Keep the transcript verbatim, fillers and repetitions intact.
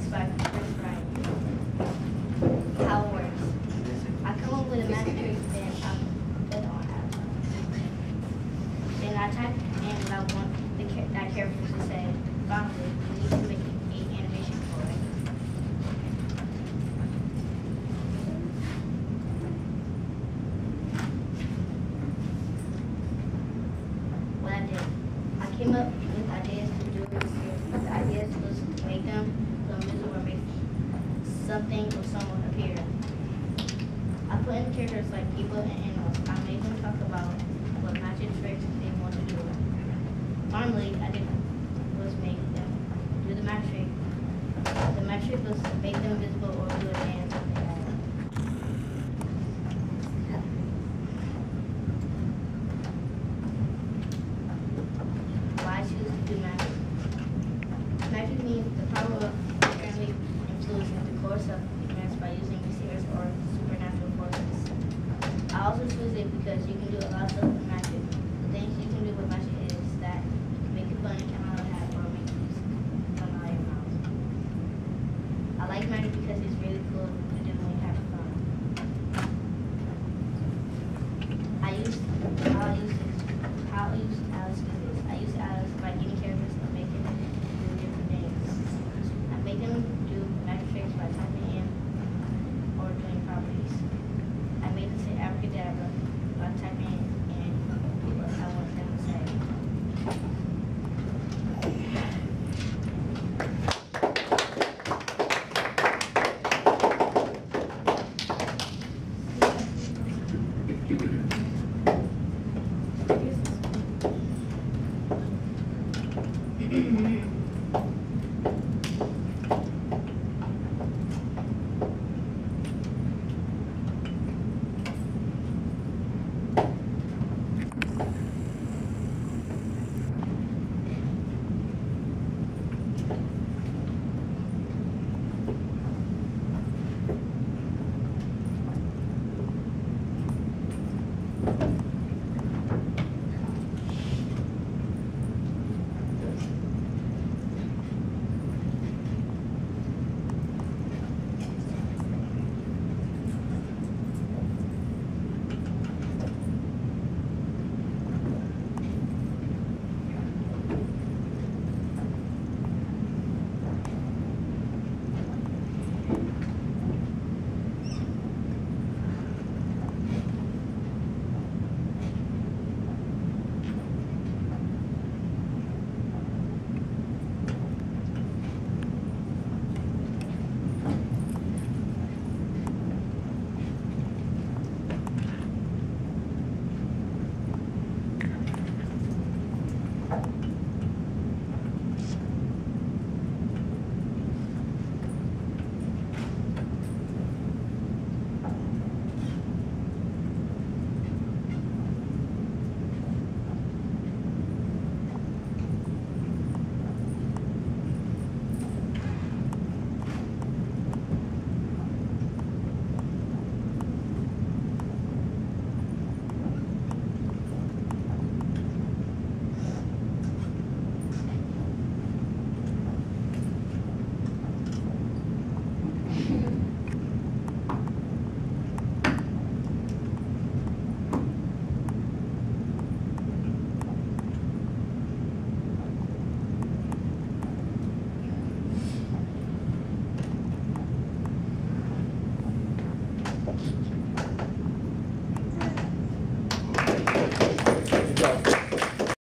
by Chris Wright. How it works. I come up with a matrix, then I put it on Avatar. Then I type in what I want the that character to say. Finally, we need to make an animation for it. What I did, I came up with ideas to do this. The ideas was to make them so invisible or make something or someone appear. I put in characters like people and animals. I made them talk about what magic tricks they want to do. Finally, I did was make them do the magic. The magic was to make them invisible or do a dance. Why I choose to do magic? Magic means the power of apparently influencing the course of events by using mysterious or supernatural forces. I also choose it because you can